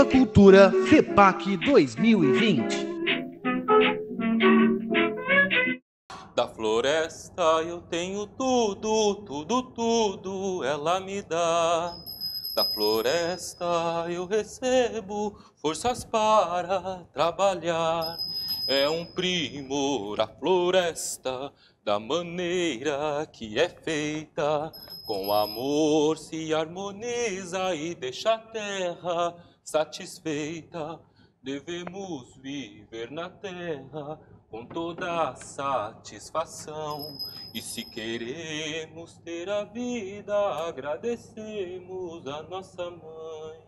Cultura FEPAC 2020. Da floresta eu tenho tudo, tudo, tudo ela me dá. Da floresta eu recebo forças para trabalhar. É um primor a floresta, da maneira que é feita. Com amor se harmoniza e deixa a terra satisfeita. Devemos viver na terra com toda a satisfação. E se queremos ter a vida, agradecemos a nossa mãe.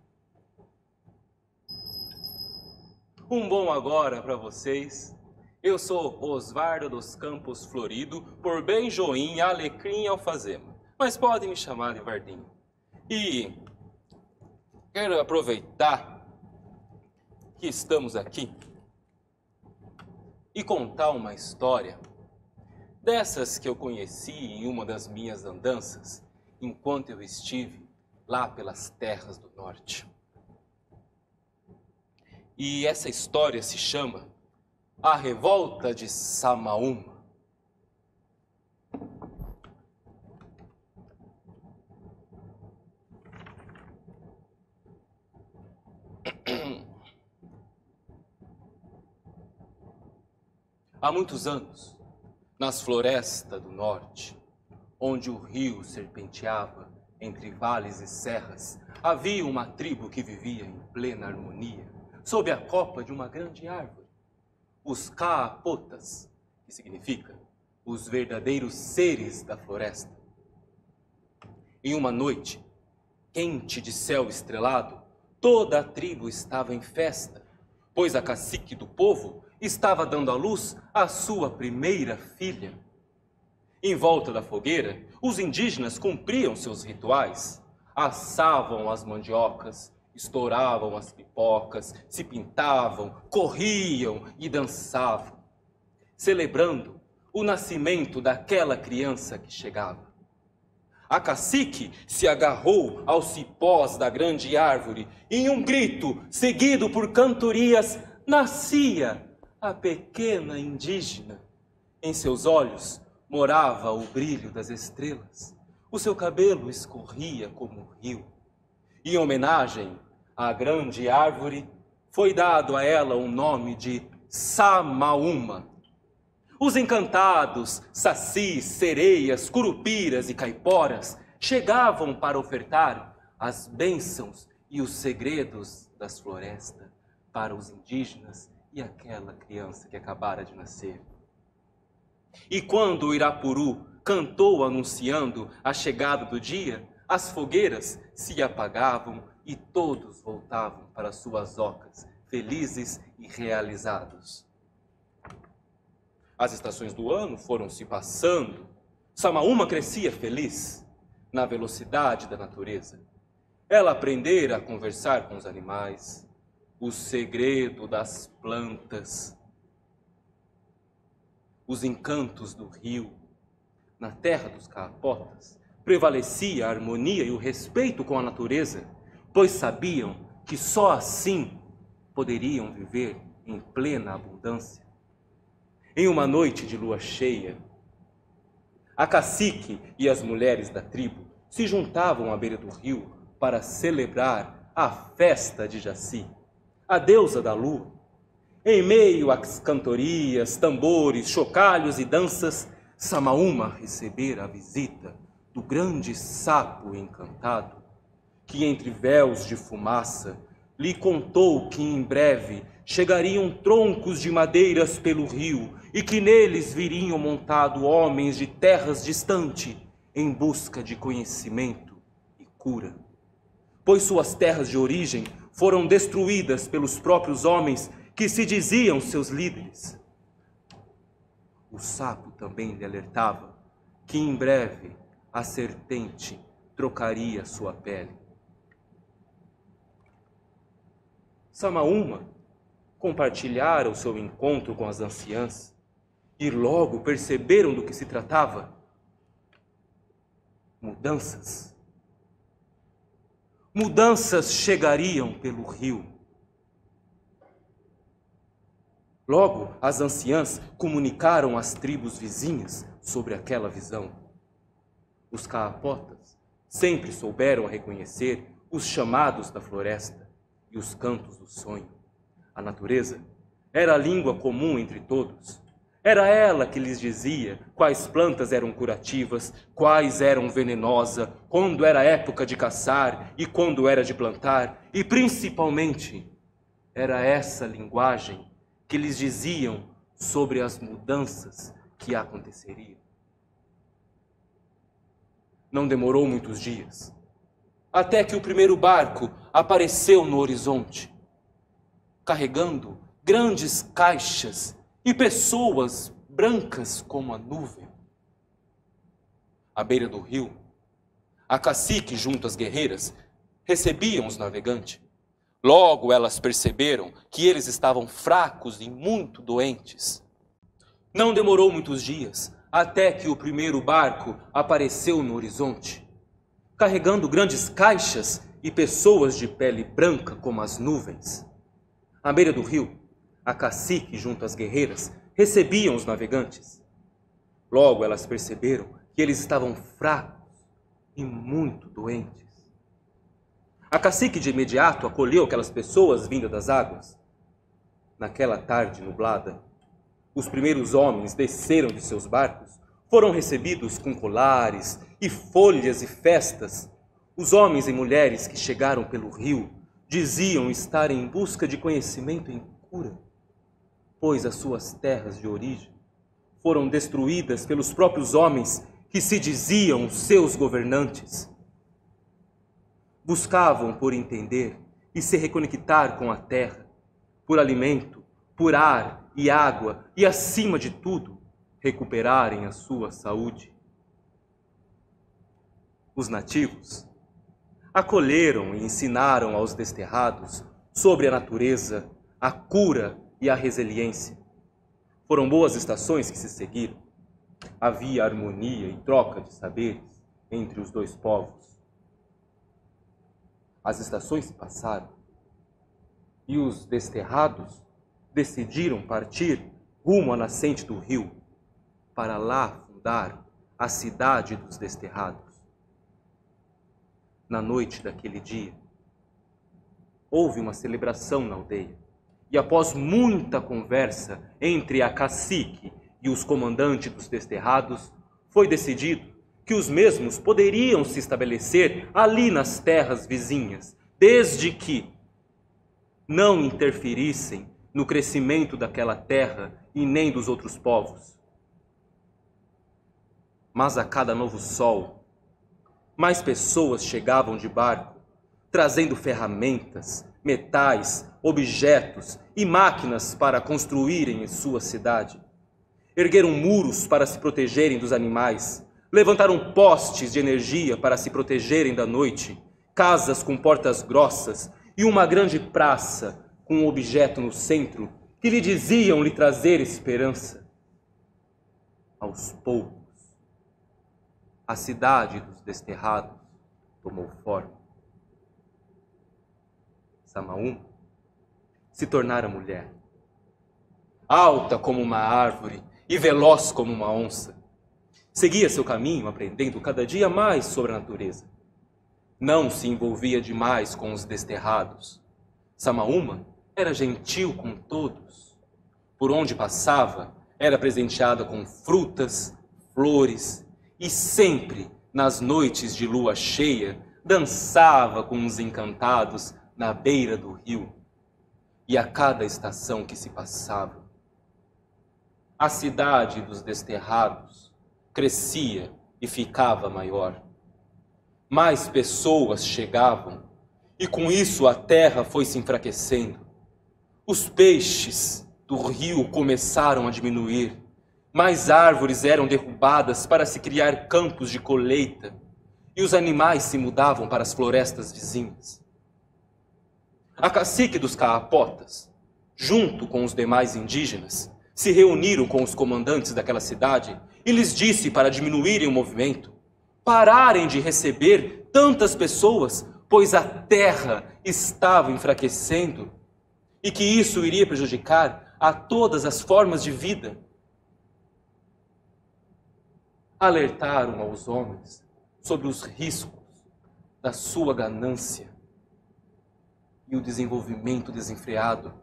Um bom agora para vocês. Eu sou Osvardo dos Campos Florido, por Benjoim, Alecrim e Alfazema. Mas podem me chamar de Vardinho. E quero aproveitar que estamos aqui e contar uma história dessas que eu conheci em uma das minhas andanças enquanto eu estive lá pelas terras do norte. E essa história se chama A Revolta de Samaúma. Há muitos anos, nas florestas do norte, onde o rio serpenteava entre vales e serras, havia uma tribo que vivia em plena harmonia, sob a copa de uma grande árvore, os Kaapotas, que significa os verdadeiros seres da floresta. Em uma noite, quente de céu estrelado, toda a tribo estava em festa, pois a cacique do povo estava dando à luz a sua primeira filha. Em volta da fogueira, os indígenas cumpriam seus rituais. Assavam as mandiocas, estouravam as pipocas, se pintavam, corriam e dançavam, celebrando o nascimento daquela criança que chegava. A cacique se agarrou aos cipós da grande árvore e, em um grito, seguido por cantorias, nascia a pequena indígena. Em seus olhos morava o brilho das estrelas. O seu cabelo escorria como um rio. Em homenagem à grande árvore, foi dado a ela o nome de Samaúma. Os encantados, sacis, sereias, curupiras e caiporas chegavam para ofertar as bênçãos e os segredos das florestas para os indígenas e aquela criança que acabara de nascer. E quando o Irapuru cantou anunciando a chegada do dia, as fogueiras se apagavam e todos voltavam para suas ocas, felizes e realizados. As estações do ano foram se passando. Samaúma crescia feliz na velocidade da natureza. Ela aprendera a conversar com os animais, o segredo das plantas, os encantos do rio. Na terra dos Kaapotas prevalecia a harmonia e o respeito com a natureza, pois sabiam que só assim poderiam viver em plena abundância. Em uma noite de lua cheia, a cacique e as mulheres da tribo se juntavam à beira do rio para celebrar a festa de Jaci, a deusa da lua. Em meio às cantorias, tambores, chocalhos e danças, Samaúma recebera a visita do grande sapo encantado, que entre véus de fumaça lhe contou que em breve chegariam troncos de madeiras pelo rio e que neles viriam montado homens de terras distantes em busca de conhecimento e cura, pois suas terras de origem foram destruídas pelos próprios homens que se diziam seus líderes. O sapo também lhe alertava que em breve a serpente trocaria sua pele. Samaúma compartilhara o seu encontro com as anciãs e logo perceberam do que se tratava. Mudanças. mudanças chegariam pelo rio. Logo, as anciãs comunicaram às tribos vizinhas sobre aquela visão. Os caapotas sempre souberam reconhecer os chamados da floresta e os cantos do sonho. A natureza era a língua comum entre todos. Era ela que lhes dizia quais plantas eram curativas, quais eram venenosas, quando era época de caçar e quando era de plantar. E, principalmente, era essa linguagem que lhes diziam sobre as mudanças que aconteceriam. Não demorou muitos dias, até que o primeiro barco apareceu no horizonte, carregando grandes caixas e pessoas brancas como a nuvem. À beira do rio, a cacique junto às guerreiras recebiam os navegantes. Logo elas perceberam que eles estavam fracos e muito doentes. Não demorou muitos dias até que o primeiro barco apareceu no horizonte, carregando grandes caixas e pessoas de pele branca como as nuvens. À beira do rio, a cacique junto às guerreiras recebiam os navegantes. Logo elas perceberam que eles estavam fracos e muito doentes. A cacique de imediato acolheu aquelas pessoas vindas das águas. Naquela tarde nublada, os primeiros homens desceram de seus barcos, foram recebidos com colares e folhas e festas. Os homens e mulheres que chegaram pelo rio diziam estar em busca de conhecimento em cura, pois as suas terras de origem foram destruídas pelos próprios homens que se diziam seus governantes. Buscavam por entender e se reconectar com a terra, por alimento, por ar e água e, acima de tudo, recuperarem a sua saúde. Os nativos acolheram e ensinaram aos desterrados sobre a natureza, a cura e a resiliência. Foram boas estações que se seguiram. Havia harmonia e troca de saberes entre os dois povos. As estações se passaram e os desterrados decidiram partir rumo à nascente do rio para lá fundar a cidade dos desterrados. Na noite daquele dia, houve uma celebração na aldeia e, após muita conversa entre a cacique e os comandantes dos desterrados, foi decidido que os mesmos poderiam se estabelecer ali nas terras vizinhas, desde que não interferissem no crescimento daquela terra e nem dos outros povos. Mas a cada novo sol, mais pessoas chegavam de barco, trazendo ferramentas, metais, objetos e máquinas para construírem em sua cidade. Ergueram muros para se protegerem dos animais, levantaram postes de energia para se protegerem da noite, casas com portas grossas e uma grande praça com um objeto no centro que lhe diziam lhe trazer esperança. Aos poucos, a cidade dos desterrados tomou forma. Samaúma se tornara mulher, alta como uma árvore e veloz como uma onça. Seguia seu caminho, aprendendo cada dia mais sobre a natureza. Não se envolvia demais com os desterrados. Samaúma era gentil com todos. Por onde passava, era presenteada com frutas, flores e sempre, nas noites de lua cheia, dançava com os encantados na beira do rio. E a cada estação que se passava, a cidade dos desterrados crescia e ficava maior. Mais pessoas chegavam e com isso a terra foi se enfraquecendo. Os peixes do rio começaram a diminuir. Mais árvores eram derrubadas para se criar campos de colheita e os animais se mudavam para as florestas vizinhas. A cacique dos caapotas, junto com os demais indígenas, se reuniram com os comandantes daquela cidade e lhes disse para diminuírem o movimento, pararem de receber tantas pessoas, pois a terra estava enfraquecendo e que isso iria prejudicar a todas as formas de vida. Alertaram aos homens sobre os riscos da sua ganância e o desenvolvimento desenfreado.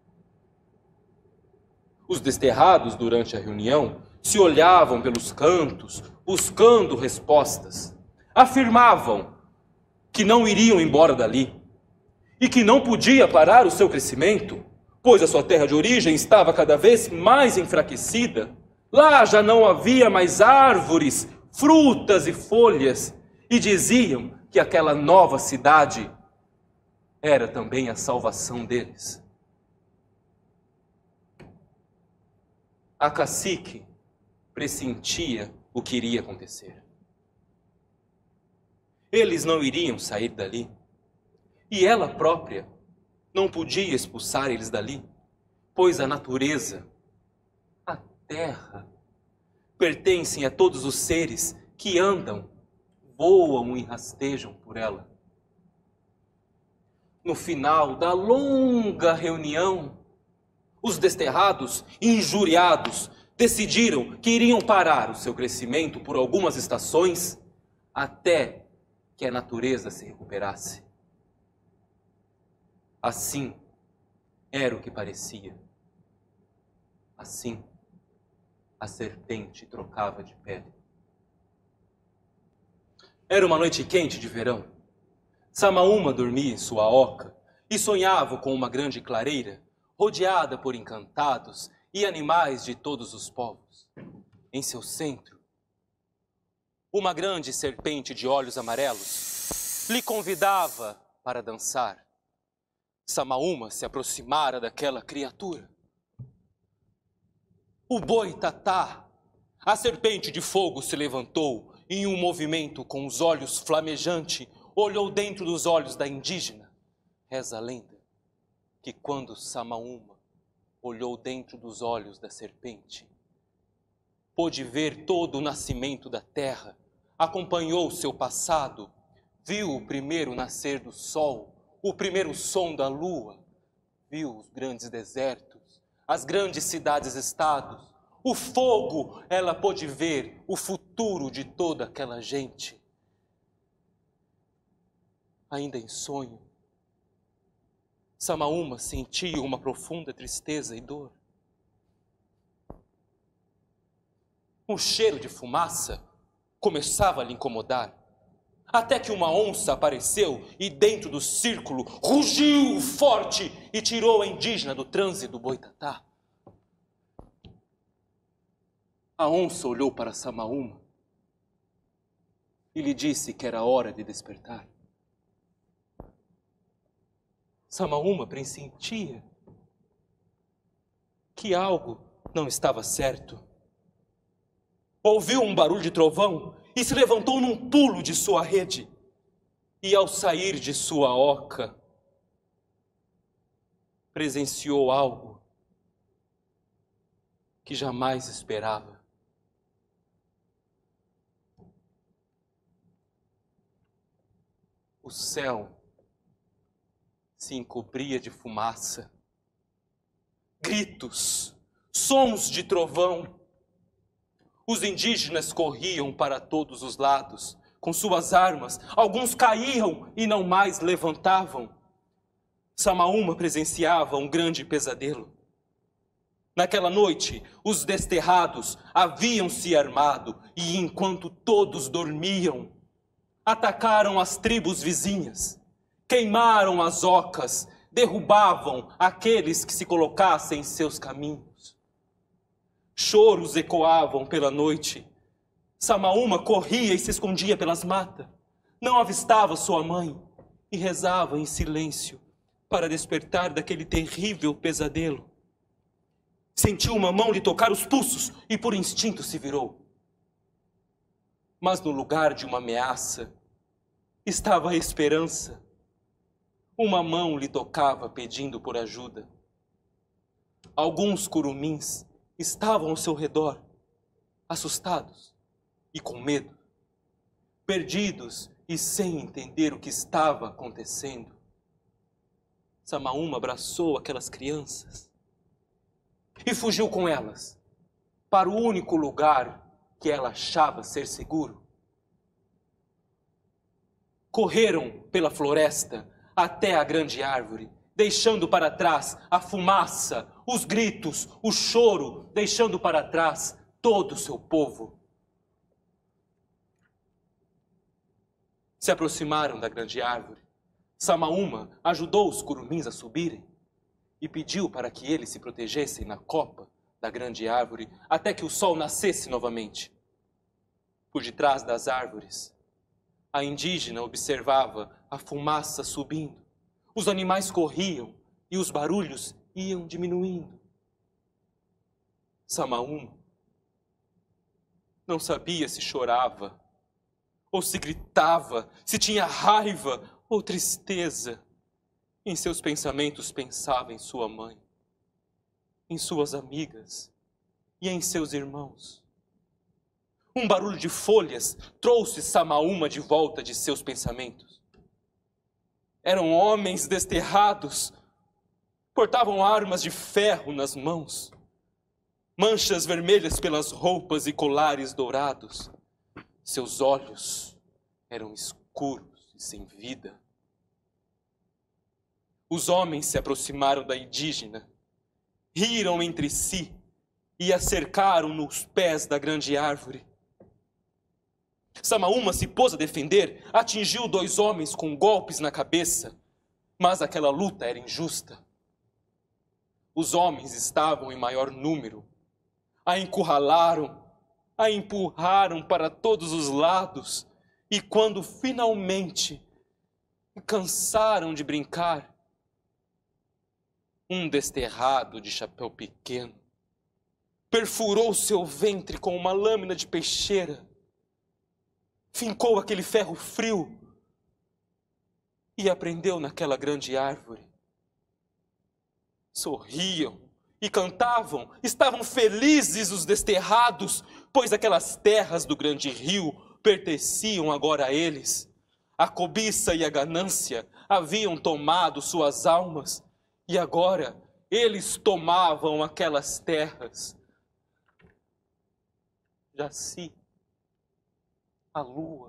Os desterrados, durante a reunião, se olhavam pelos cantos, buscando respostas. Afirmavam que não iriam embora dali e que não podia parar o seu crescimento, pois a sua terra de origem estava cada vez mais enfraquecida. Lá já não havia mais árvores, frutas e folhas, e diziam que aquela nova cidade era também a salvação deles. A cacique pressentia o que iria acontecer. Eles não iriam sair dali, e ela própria não podia expulsar eles dali, pois a natureza, a terra, pertencem a todos os seres que andam, voam e rastejam por ela. No final da longa reunião, os desterrados, injuriados, decidiram que iriam parar o seu crescimento por algumas estações até que a natureza se recuperasse. Assim era o que parecia. Assim, a serpente trocava de pele. Era uma noite quente de verão. Samaúma dormia em sua oca e sonhava com uma grande clareira, rodeada por encantados e animais de todos os povos. Em seu centro, uma grande serpente de olhos amarelos lhe convidava para dançar. Samaúma se aproximara daquela criatura. O boitatá, a serpente de fogo, se levantou e, em um movimento com os olhos flamejantes, olhou dentro dos olhos da indígena. Reza a lenda que quando Samaúma olhou dentro dos olhos da serpente, pôde ver todo o nascimento da terra, acompanhou seu passado, viu o primeiro nascer do sol, o primeiro som da lua, viu os grandes desertos, as grandes cidades-estados, o fogo. Ela pôde ver o futuro de toda aquela gente. Ainda em sonho, Samaúma sentia uma profunda tristeza e dor. Um cheiro de fumaça começava a lhe incomodar, até que uma onça apareceu e, dentro do círculo, rugiu forte e tirou a indígena do transe do boitatá. A onça olhou para Samaúma e lhe disse que era hora de despertar. Samaúma pressentia que algo não estava certo. Ouviu um barulho de trovão e se levantou num pulo de sua rede. E ao sair de sua oca, presenciou algo que jamais esperava. O céu se encobria de fumaça. Gritos, sons de trovão. Os indígenas corriam para todos os lados, com suas armas. Alguns caíam e não mais levantavam. Samaúma presenciava um grande pesadelo. Naquela noite, os desterrados haviam se armado e, enquanto todos dormiam, atacaram as tribos vizinhas, queimaram as ocas, derrubavam aqueles que se colocassem em seus caminhos. Choros ecoavam pela noite. Samaúma corria e se escondia pelas matas. Não avistava sua mãe e rezava em silêncio para despertar daquele terrível pesadelo. Sentiu uma mão lhe tocar os pulsos e por instinto se virou. Mas no lugar de uma ameaça estava a esperança. Uma mão lhe tocava pedindo por ajuda. Alguns curumins estavam ao seu redor, assustados e com medo, perdidos e sem entender o que estava acontecendo, Samaúma abraçou aquelas crianças e fugiu com elas para o único lugar que ela achava ser seguro. Correram pela floresta até a grande árvore, deixando para trás a fumaça, os gritos, o choro, deixando para trás todo o seu povo. Se aproximaram da grande árvore. Samaúma ajudou os curumins a subirem e pediu para que eles se protegessem na copa da grande árvore até que o sol nascesse novamente. Por detrás das árvores, a indígena observava a fumaça subindo. Os animais corriam e os barulhos iam diminuindo. Samaúma não sabia se chorava ou se gritava, se tinha raiva ou tristeza. Em seus pensamentos pensava em sua mãe, em suas amigas e em seus irmãos. Um barulho de folhas trouxe Samaúma de volta de seus pensamentos. Eram homens desterrados, portavam armas de ferro nas mãos, manchas vermelhas pelas roupas e colares dourados. Seus olhos eram escuros e sem vida. Os homens se aproximaram da indígena, riram entre si e a cercaram nos pés da grande árvore. Samaúma se pôs a defender, atingiu 2 homens com golpes na cabeça, mas aquela luta era injusta. Os homens estavam em maior número, a encurralaram, a empurraram para todos os lados, e quando finalmente cansaram de brincar, um desterrado de chapéu pequeno perfurou seu ventre com uma lâmina de peixeira, fincou aquele ferro frio e a prendeu naquela grande árvore. Sorriam e cantavam, estavam felizes os desterrados, pois aquelas terras do grande rio pertenciam agora a eles. A cobiça e a ganância haviam tomado suas almas, e agora eles tomavam aquelas terras. Jaci, a lua,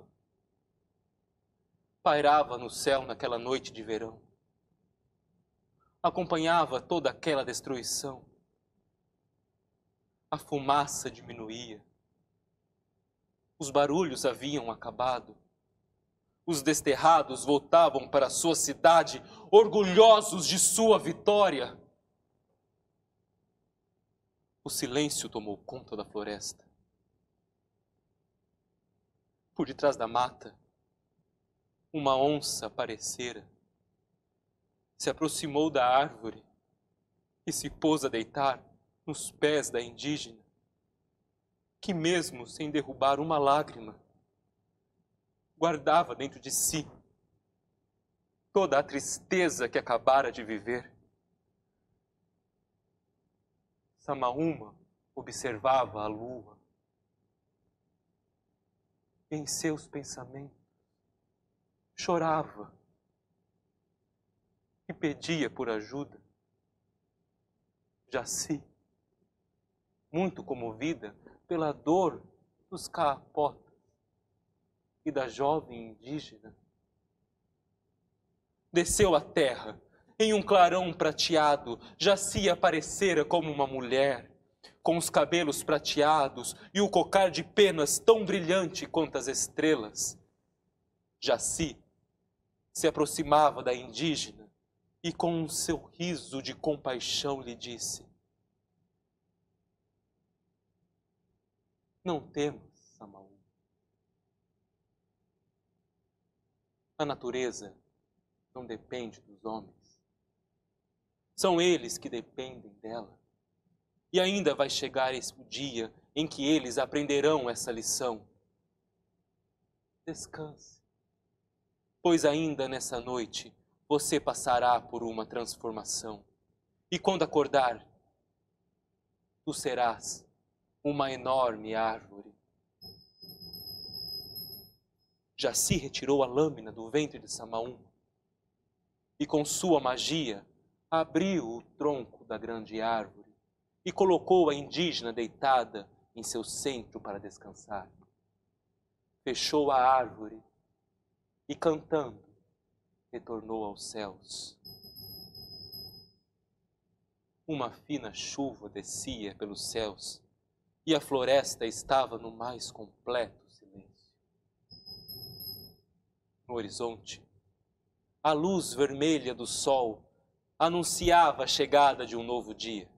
pairava no céu naquela noite de verão. Acompanhava toda aquela destruição. A fumaça diminuía. Os barulhos haviam acabado. Os desterrados voltavam para sua cidade, orgulhosos de sua vitória. O silêncio tomou conta da floresta. Por detrás da mata, uma onça aparecera. Se aproximou da árvore e se pôs a deitar nos pés da indígena, que mesmo sem derrubar uma lágrima, guardava dentro de si toda a tristeza que acabara de viver. Samaúma observava a lua. Em seus pensamentos, chorava e pedia por ajuda. Jaci, muito comovida pela dor dos caapotas e da jovem indígena, desceu à terra. Em um clarão prateado, Jaci aparecera como uma mulher, com os cabelos prateados e o cocar de penas tão brilhante quanto as estrelas. Jaci se aproximava da indígena e com um sorriso de compaixão lhe disse: não temas, Samaúma. A natureza não depende dos homens. São eles que dependem dela. E ainda vai chegar esse dia em que eles aprenderão essa lição. Descanse, pois ainda nessa noite você passará por uma transformação. E quando acordar, tu serás uma enorme árvore. Jaci retirou a lâmina do ventre de Samaúma e com sua magia abriu o tronco da grande árvore e colocou a indígena deitada em seu centro para descansar. Fechou a árvore e, cantando, retornou aos céus. Uma fina chuva descia pelos céus e a floresta estava no mais completo silêncio. No horizonte, a luz vermelha do sol anunciava a chegada de um novo dia.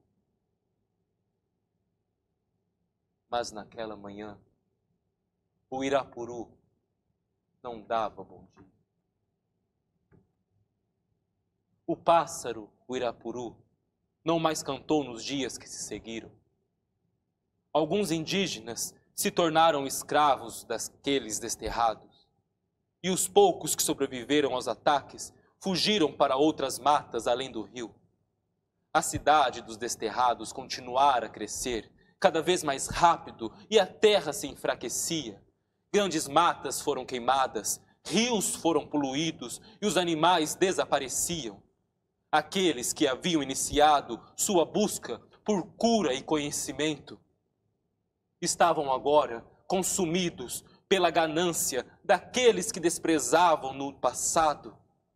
Mas naquela manhã, o Irapuru não dava bom dia. O pássaro, o Irapuru, não mais cantou nos dias que se seguiram. Alguns indígenas se tornaram escravos daqueles desterrados, e os poucos que sobreviveram aos ataques fugiram para outras matas além do rio. A cidade dos desterrados continuara a crescer, cada vez mais rápido, e a terra se enfraquecia. Grandes matas foram queimadas, rios foram poluídos e os animais desapareciam. Aqueles que haviam iniciado sua busca por cura e conhecimento estavam agora consumidos pela ganância daqueles que desprezavam no passado.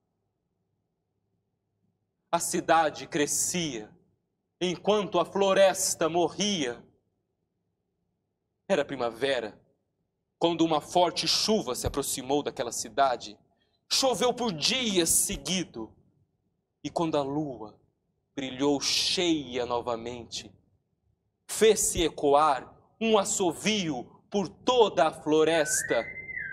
A cidade crescia, enquanto a floresta morria. Era primavera, quando uma forte chuva se aproximou daquela cidade. Choveu por dias seguidos, e quando a lua brilhou cheia novamente, fez-se ecoar um assovio por toda a floresta.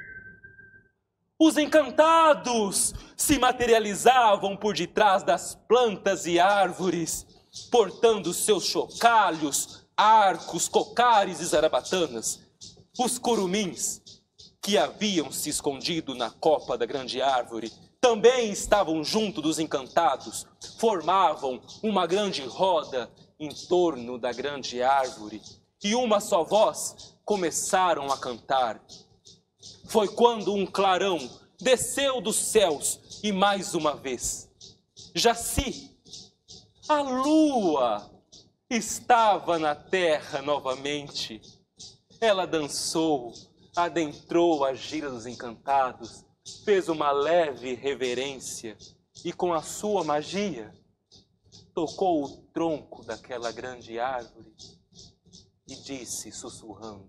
Os encantados se materializavam por detrás das plantas e árvores, portando seus chocalhos, arcos, cocares e zarabatanas. Os curumins, que haviam se escondido na copa da grande árvore, também estavam junto dos encantados, formavam uma grande roda em torno da grande árvore, e uma só voz começaram a cantar. Foi quando um clarão desceu dos céus e mais uma vez, Jaci, a lua, estava na terra novamente. Ela dançou, adentrou a gira dos encantados, fez uma leve reverência e com a sua magia tocou o tronco daquela grande árvore e disse sussurrando: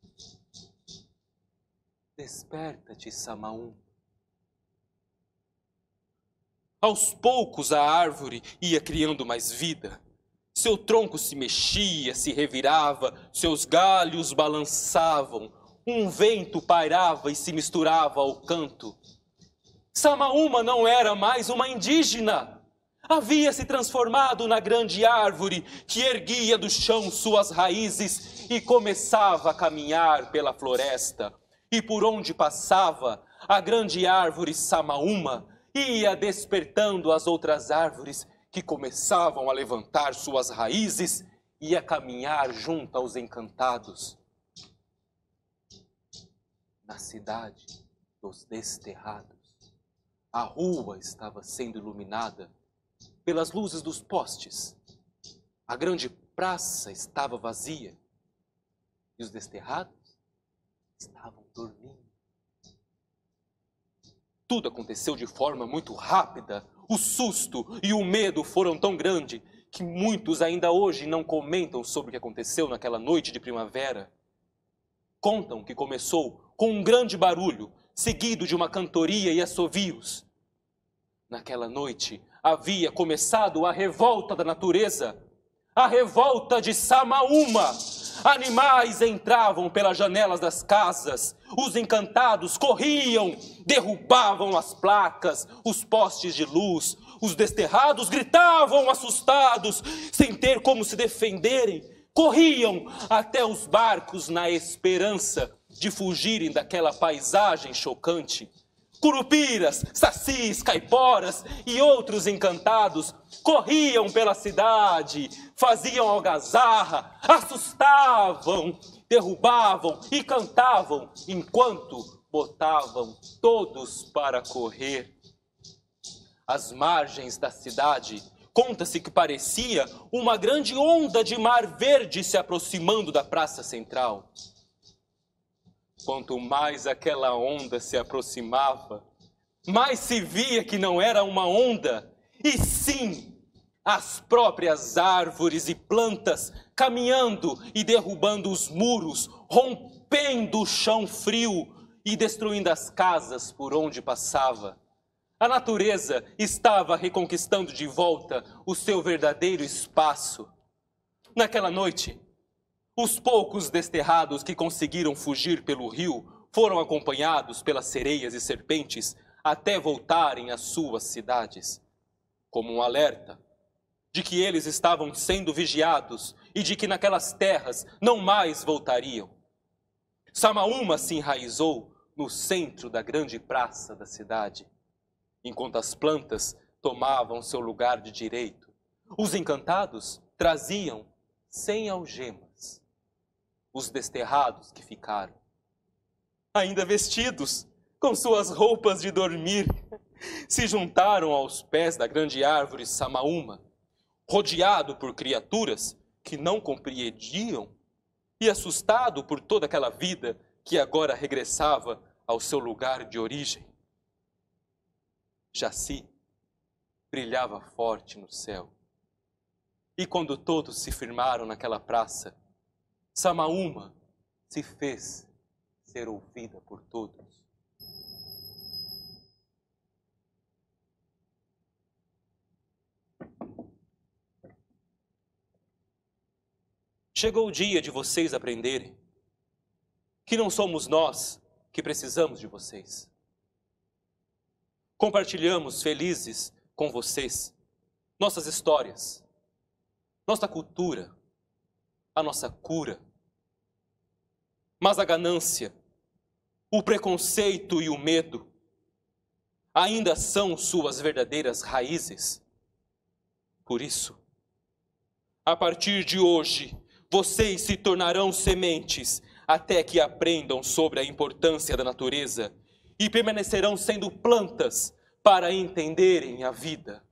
desperta-te, Samaúma. Aos poucos a árvore ia criando mais vida. Seu tronco se mexia, se revirava, seus galhos balançavam, um vento pairava e se misturava ao canto. Samaúma não era mais uma indígena. Havia se transformado na grande árvore que erguia do chão suas raízes e começava a caminhar pela floresta. E por onde passava, a grande árvore Samaúma ia despertando as outras árvores que começavam a levantar suas raízes e a caminhar junto aos encantados. Na cidade dos desterrados, a rua estava sendo iluminada pelas luzes dos postes. A grande praça estava vazia e os desterrados estavam dormindo. Tudo aconteceu de forma muito rápida. O susto e o medo foram tão grandes que muitos ainda hoje não comentam sobre o que aconteceu naquela noite de primavera. Contam que começou com um grande barulho, seguido de uma cantoria e assovios. Naquela noite havia começado a revolta da natureza, a revolta de Samaúma. Animais entravam pelas janelas das casas, os encantados corriam, derrubavam as placas, os postes de luz, os desterrados gritavam assustados, sem ter como se defenderem, corriam até os barcos na esperança de fugirem daquela paisagem chocante. Curupiras, sacis, caiporas e outros encantados corriam pela cidade, faziam algazarra, assustavam, derrubavam e cantavam, enquanto botavam todos para correr. Às margens da cidade, conta-se que parecia uma grande onda de mar verde se aproximando da praça central. Quanto mais aquela onda se aproximava, mais se via que não era uma onda, e sim as próprias árvores e plantas caminhando e derrubando os muros, rompendo o chão frio e destruindo as casas por onde passava. A natureza estava reconquistando de volta o seu verdadeiro espaço. Naquela noite, os poucos desterrados que conseguiram fugir pelo rio foram acompanhados pelas sereias e serpentes até voltarem às suas cidades, como um alerta de que eles estavam sendo vigiados e de que naquelas terras não mais voltariam. Samaúma se enraizou no centro da grande praça da cidade, enquanto as plantas tomavam seu lugar de direito. Os encantados traziam 100 algemas. Os desterrados que ficaram, ainda vestidos com suas roupas de dormir, se juntaram aos pés da grande árvore Samaúma, rodeado por criaturas que não compreendiam e assustado por toda aquela vida que agora regressava ao seu lugar de origem. Jaci brilhava forte no céu. E quando todos se firmaram naquela praça, Samaúma se fez ser ouvida por todos. Chegou o dia de vocês aprenderem que não somos nós que precisamos de vocês. Compartilhamos felizes com vocês nossas histórias, nossa cultura, a nossa cura. Mas a ganância, o preconceito e o medo ainda são suas verdadeiras raízes. Por isso, a partir de hoje, vocês se tornarão sementes até que aprendam sobre a importância da natureza e permanecerão sendo plantas para entenderem a vida.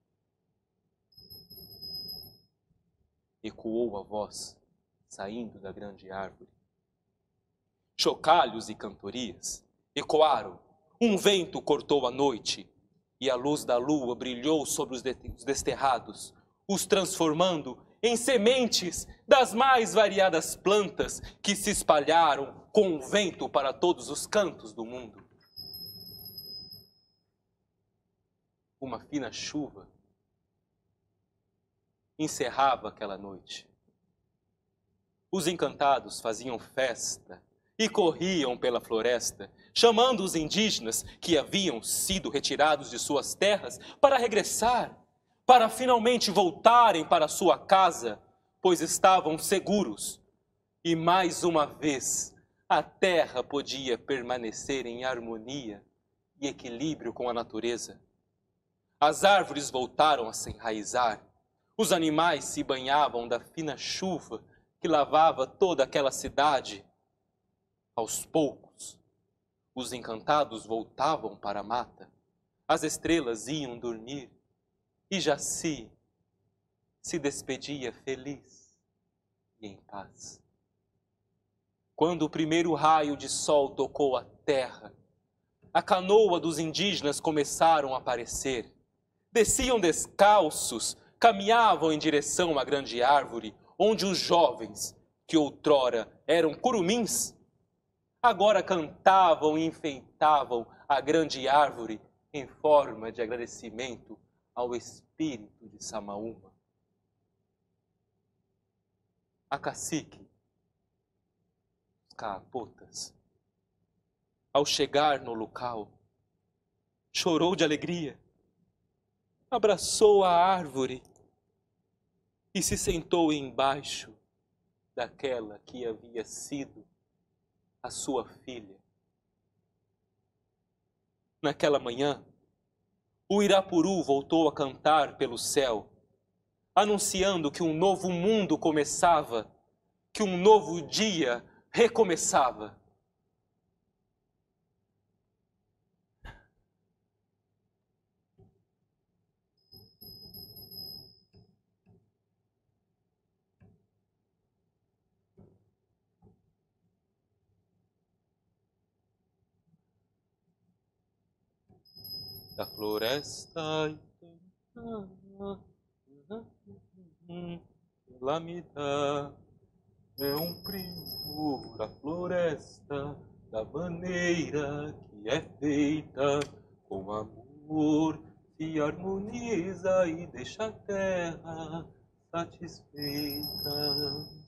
Ecoou a voz, saindo da grande árvore. Chocalhos e cantorias ecoaram. Um vento cortou a noite e a luz da lua brilhou sobre os desterrados, os transformando em sementes das mais variadas plantas que se espalharam com o vento para todos os cantos do mundo. Uma fina chuva encerrava aquela noite. Os encantados faziam festa e corriam pela floresta, chamando os indígenas que haviam sido retirados de suas terras para regressar, para finalmente voltarem para sua casa, pois estavam seguros. E mais uma vez, a terra podia permanecer em harmonia e equilíbrio com a natureza. As árvores voltaram a se enraizar. Os animais se banhavam da fina chuva que lavava toda aquela cidade. Aos poucos, os encantados voltavam para a mata. As estrelas iam dormir. E Jaci se despedia feliz e em paz. Quando o primeiro raio de sol tocou a terra, a canoa dos indígenas começaram a aparecer. Desciam descalços, caminhavam em direção à grande árvore, onde os jovens, que outrora eram curumins, agora cantavam e enfeitavam a grande árvore em forma de agradecimento ao espírito de Samaúma. A cacique, os caapotas, ao chegar no local, chorou de alegria, abraçou a árvore e se sentou embaixo daquela que havia sido a sua filha. Naquela manhã, o Irapuru voltou a cantar pelo céu, anunciando que um novo mundo começava, que um novo dia recomeçava. da floresta. Ela me dá é um primo da floresta, da maneira que é feita, com amor se harmoniza e deixa a terra satisfeita.